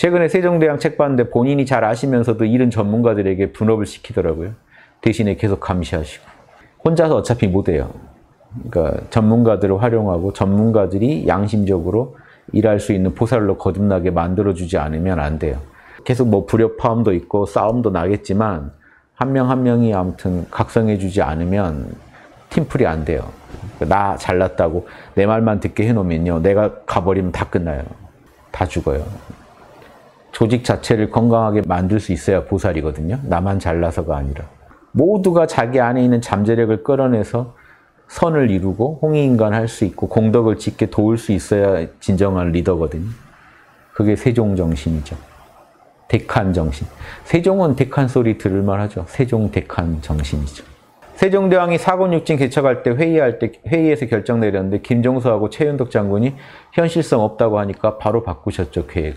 최근에 세종대왕 책 봤는데 본인이 잘 아시면서도 이른 전문가들에게 분업을 시키더라고요. 대신에 계속 감시하시고. 혼자서 어차피 못해요. 그러니까 전문가들을 활용하고 전문가들이 양심적으로 일할 수 있는 포살로 거듭나게 만들어주지 않으면 안 돼요. 계속 뭐 불협화음도 있고 싸움도 나겠지만 한 명 한 명이 아무튼 각성해주지 않으면 팀플이 안 돼요. 나 잘났다고 내 말만 듣게 해놓으면요. 내가 가버리면 다 끝나요. 다 죽어요. 조직 자체를 건강하게 만들 수 있어야 보살이거든요. 나만 잘나서가 아니라. 모두가 자기 안에 있는 잠재력을 끌어내서 선을 이루고 홍익인간 할 수 있고 공덕을 짓게 도울 수 있어야 진정한 리더거든요. 그게 세종정신이죠. 대칸정신. 세종은 대칸 소리 들을만 하죠. 세종 대칸정신이죠. 세종대왕이 사군육진 개척할 때 회의에서 결정 내렸는데 김종서하고 최윤덕 장군이 현실성 없다고 하니까 바로 바꾸셨죠. 계획을.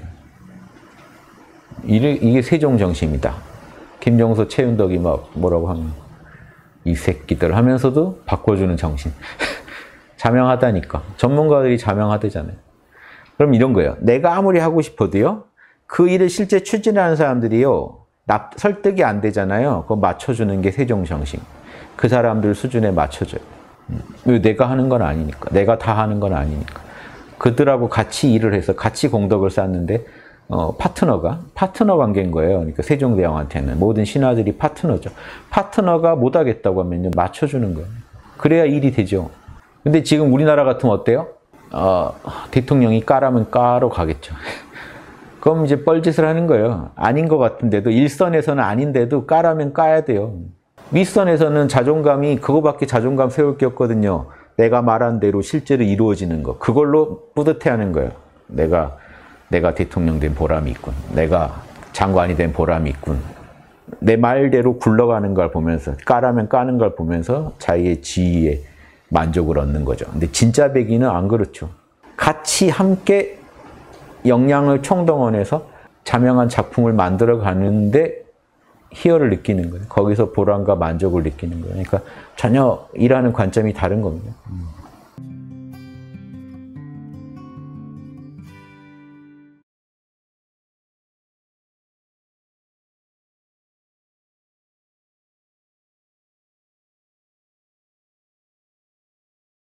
이게 세종정신이다. 김종서, 최윤덕이 막 뭐라고 하면 이 새끼들 하면서도 바꿔주는 정신. 자명하다니까. 전문가들이 자명하대잖아요. 그럼 이런 거예요. 내가 아무리 하고 싶어도요. 그 일을 실제 추진하는 사람들이요. 설득이 안 되잖아요. 그거 맞춰주는 게 세종정신. 그 사람들 수준에 맞춰줘요. 내가 하는 건 아니니까. 내가 다 하는 건 아니니까. 그들하고 같이 일을 해서 같이 공덕을 쌓는데 파트너 관계인 거예요. 그러니까 세종대왕한테는 모든 신하들이 파트너죠. 파트너가 못하겠다고 하면 맞춰주는 거예요. 그래야 일이 되죠. 근데 지금 우리나라 같으면 어때요? 대통령이 까라면 까로 가겠죠. 그럼 이제 뻘짓을 하는 거예요. 아닌 것 같은데도 일선에서는 아닌데도 까라면 까야 돼요. 윗선에서는 자존감이 그거밖에 자존감 세울 게 없거든요. 내가 말한 대로 실제로 이루어지는 거. 그걸로 뿌듯해하는 거예요. 내가 대통령 된 보람이 있군. 내가 장관이 된 보람이 있군. 내 말대로 굴러가는 걸 보면서 까라면 까는 걸 보면서 자기의 지위에 만족을 얻는 거죠. 근데 진짜 백인은 안 그렇죠. 같이 함께 역량을 총동원해서 자명한 작품을 만들어 가는데 희열을 느끼는 거예요. 거기서 보람과 만족을 느끼는 거예요. 그러니까 전혀 일하는 관점이 다른 겁니다.